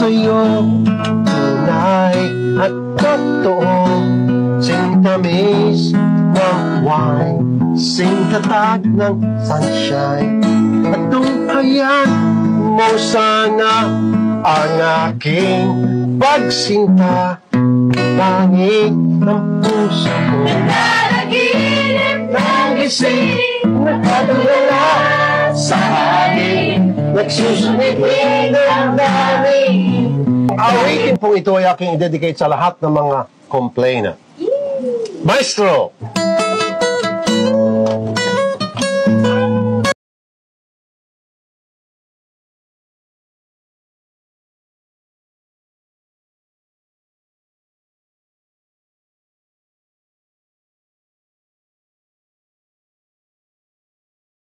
sa'yo, tunay at totoo. Sing tamis ng wine, sing tatag ng sunshine. At tunghayan mo sana ang aking pagsinta. Langit ng puso ko, Nanaginip ng gising, nakatulala sa hangin, nagsusulitin ang dami. Awitin pong ito ay aking i-dedicate sa lahat ng mga complainant. Maestro!